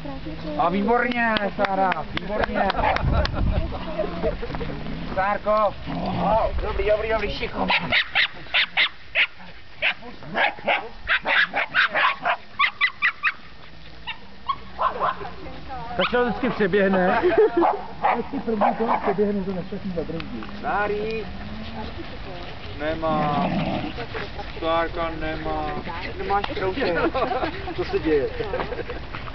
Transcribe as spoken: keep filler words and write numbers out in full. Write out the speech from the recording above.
A výborně, Sára, výborně. Sárko. Dobrý, dobrý, dobrý, šicho. Kačel vždycky přeběhne. Vždycky první toho přeběhne, to nešťastný zabrzdí. Sárý. Nemá. Sárka nemá. Nemáš kroužek. Co se děje?